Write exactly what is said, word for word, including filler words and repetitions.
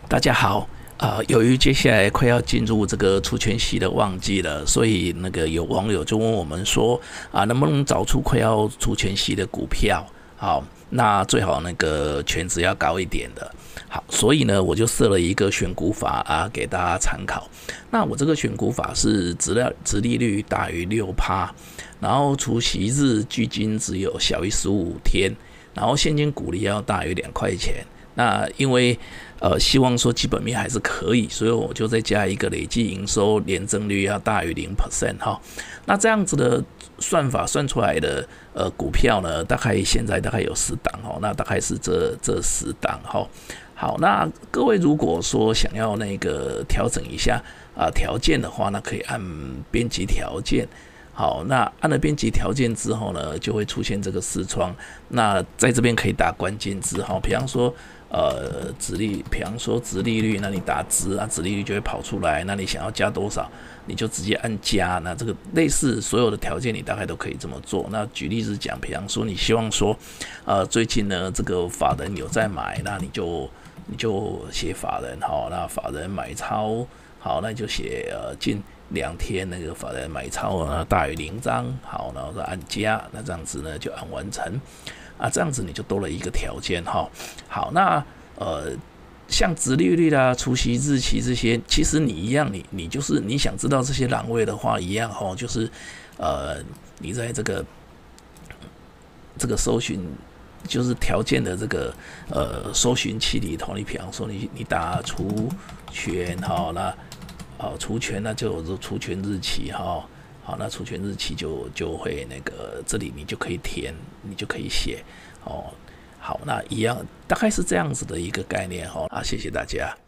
大家好，呃，由于接下来快要进入这个除权息的旺季了，所以那个有网友就问我们说，啊，能不能找出快要除权息的股票？好，那最好那个权值要高一点的。好，所以呢，我就设了一个选股法啊，给大家参考。那我这个选股法是殖利殖利率大于六趴，然后除息日距今只有小于十五天，然后现金股利要大于两块钱。那因为呃希望说基本面还是可以，所以我就再加一个累计营收年增率要大于零 percent 哈。那这样子的算法算出来的呃股票呢，大概现在大概有十档哈，那大概是这这十档哈。好，那各位如果说想要那个调整一下啊条件的话，那可以按编辑条件。好，那按了编辑条件之后呢，就会出现这个视窗。那在这边可以打关键字哈，比方说呃，殖利，比方说殖利率，那你打殖啊，殖利率就会跑出来。那你想要加多少，你就直接按加。那这个类似所有的条件，你大概都可以这么做。那举例子讲，比方说你希望说，呃，最近呢这个法人有在买，那你就你就写法人好，那法人买超好，那你就写呃近两天那个法人买超呢大于零张，好，然后再按加，那这样子呢就按完成。啊，这样子你就多了一个条件哈。好，那呃，像殖利率啦、除息日期这些，其实你一样，你你就是你想知道这些栏位的话，一样哈，就是呃，你在这个这个搜寻就是条件的这个呃搜寻器里头，你比方说你你打除权哈，那哦除权那就有除权日期哈。好，那除权日期就就会那个，这里你就可以填，你就可以写，哦，好，那一样大概是这样子的一个概念哈，啊，谢谢大家。